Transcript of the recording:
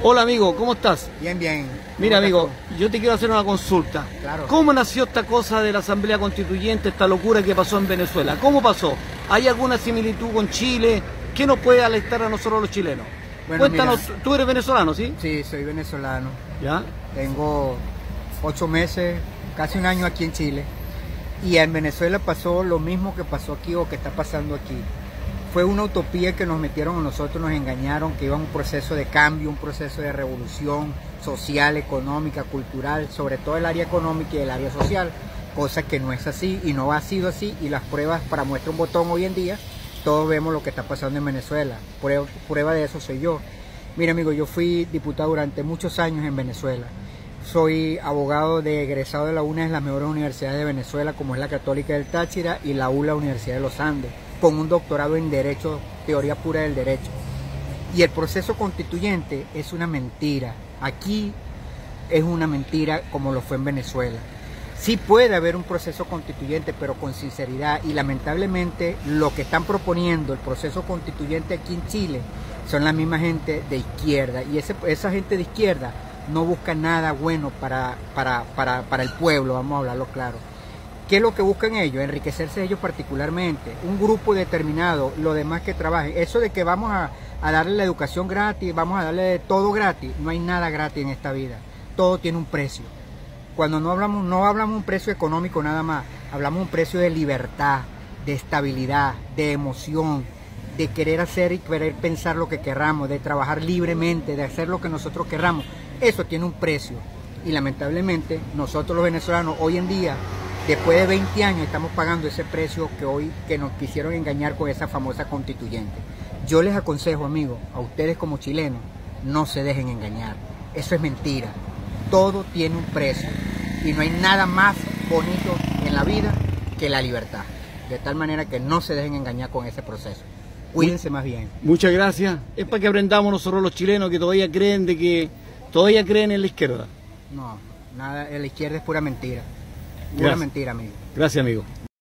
Hola amigo, ¿cómo estás? Bien, bien. Mira amigo, yo te quiero hacer una consulta. Claro. ¿Cómo nació esta cosa de la Asamblea Constituyente, esta locura que pasó en Venezuela? ¿Cómo pasó? ¿Hay alguna similitud con Chile? ¿Qué nos puede alertar a nosotros los chilenos? Bueno, Cuéntanos, mira, tú eres venezolano, ¿sí? Sí, soy venezolano. ¿Ya? Tengo 8 meses, casi un año aquí en Chile. Y en Venezuela pasó lo mismo que pasó aquí o que está pasando aquí. Fue una utopía que nos metieron a nosotros, nos engañaron, que iba a un proceso de cambio, un proceso de revolución social, económica, cultural, sobre todo el área económica y el área social, cosa que no es así y no ha sido así, y las pruebas para muestra un botón hoy en día, todos vemos lo que está pasando en Venezuela. Prueba de eso soy yo. Mira amigo, yo fui diputado durante muchos años en Venezuela. Soy abogado egresado de una de las mejores universidades de Venezuela, como es la Católica del Táchira y la ULA Universidad de los Andes, con un doctorado en Derecho, teoría pura del derecho. Y el proceso constituyente es una mentira. Aquí es una mentira como lo fue en Venezuela. Sí puede haber un proceso constituyente, pero con sinceridad, y lamentablemente lo que están proponiendo el proceso constituyente aquí en Chile son la misma gente de izquierda, y esa gente de izquierda no busca nada bueno para el pueblo, vamos a hablarlo claro. ¿Qué es lo que buscan ellos? Enriquecerse ellos particularmente, un grupo determinado, los demás que trabajen. Eso de que vamos a darle la educación gratis, vamos a darle todo gratis, no hay nada gratis en esta vida, todo tiene un precio. Cuando no hablamos un precio económico nada más, hablamos un precio de libertad, de estabilidad, de emoción, de querer hacer y querer pensar lo que querramos, de trabajar libremente, de hacer lo que nosotros querramos. Eso tiene un precio, y lamentablemente nosotros los venezolanos hoy en día, después de 20 años, estamos pagando ese precio que nos quisieron engañar con esa famosa constituyente. Yo les aconsejo, amigos, a ustedes como chilenos, no se dejen engañar. Eso es mentira. Todo tiene un precio y no hay nada más bonito en la vida que la libertad. De tal manera que no se dejen engañar con ese proceso. Cuídense más bien. Muchas gracias. Es para que aprendamos nosotros los chilenos que todavía creen en la izquierda. No, nada, la izquierda es pura mentira. Pura mentira, amigo. Gracias, amigo.